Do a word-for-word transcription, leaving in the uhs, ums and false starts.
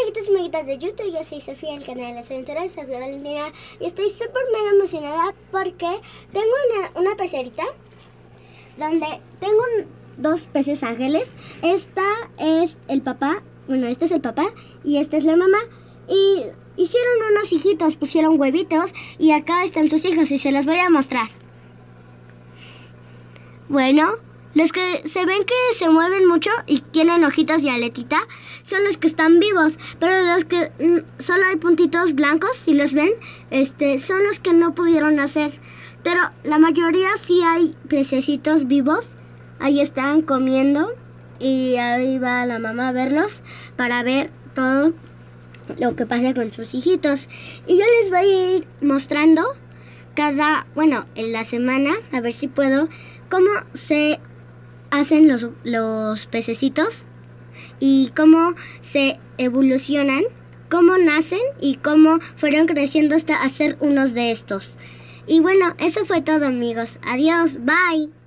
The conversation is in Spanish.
amiguitos y amiguitas de YouTube, yo soy Sofía, el canal de las aventuras de Sofía Valentina. Y estoy súper mega emocionada porque tengo una, una pecerita donde tengo un, dos peces ángeles. Esta es el papá, bueno, este es el papá y esta es la mamá. Y hicieron unos hijitos, pusieron huevitos y acá están sus hijos y se los voy a mostrar. Bueno, los que se ven que se mueven mucho y tienen ojitos y aletita son los que están vivos, pero los que mm, solo hay puntitos blancos, si los ven, este, son los que no pudieron nacer. Pero la mayoría sí hay pececitos vivos, ahí están comiendo y ahí va la mamá a verlos para ver todo lo que pasa con sus hijitos. Y yo les voy a ir mostrando cada, bueno, en la semana, a ver si puedo, cómo se hacen los, los pececitos y cómo se evolucionan, cómo nacen y cómo fueron creciendo hasta hacer unos de estos. Y bueno, eso fue todo, amigos. Adiós, bye.